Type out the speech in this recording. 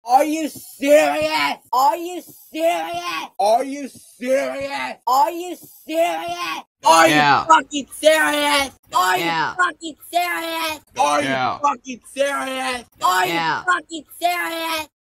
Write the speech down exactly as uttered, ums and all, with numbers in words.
Are you serious? Are you serious? Are you serious? Are you serious? Are Yeah. you fucking serious? Are Yeah. you fucking serious? Are Yeah. you fucking serious? Are Yeah. you fucking serious?